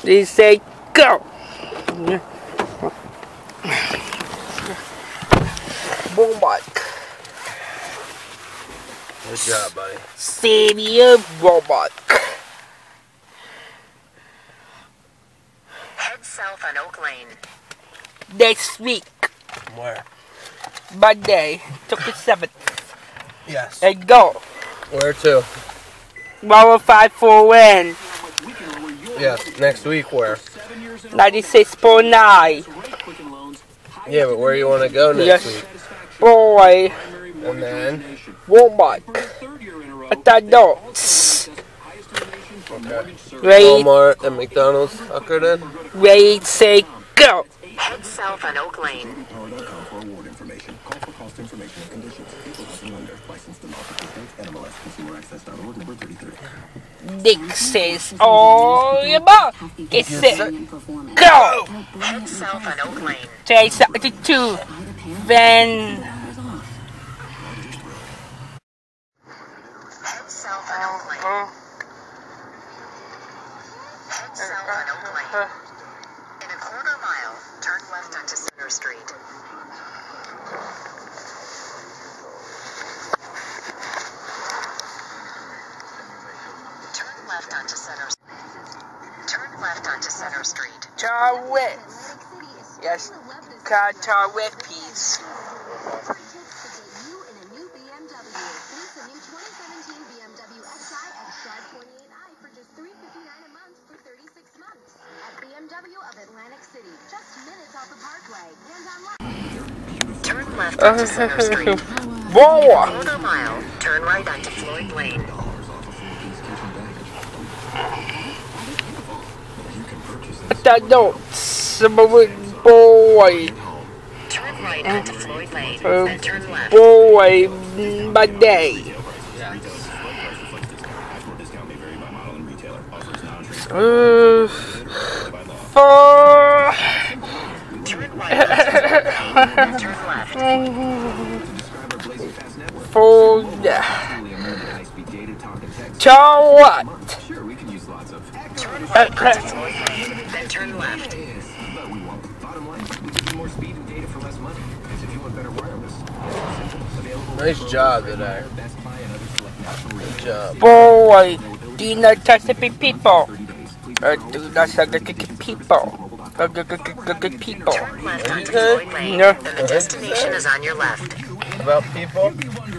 They say go. Boom bike. Good job, buddy. Stadium robot. Head south on Oak Lane. Next week, Where? Monday, 27th. Yes. And go. Where to? 105 for win. Yes. Next week, where? 96.9. Yeah, but where you want to go next Yes. week? Boy. And then? Walmart. At the notes. Okay. Ready, Walmart and McDonald's. Tucker then? ready, say go. Head south on Oak Lane. Nick says, oh, your mom. Get set. Go. Head south on Oak Lane. Say 72. Then. Head south on Oak Lane. Head south on Oak Lane. In a quarter mile, turn left onto Center Street. Turn left onto Center. Turn left onto Center Street. Charwick. Yes. Charwick, please. Turn left onto Center Street. Whoa. Quarter mile, turn right onto Floyd Lane. The notes. Boy. Turn right onto Floyd Lane, then turn left. Boy. Monday. For. Turn right onto Floyd Lane, then turn left. For. What? Turn right onto Floyd Lane, then turn left. Nice job today. Good job. Boy, do not touch the people. Do not touch the people. Good people. Turn left onto Floyd Lane, No. then the destination is on your left. About people?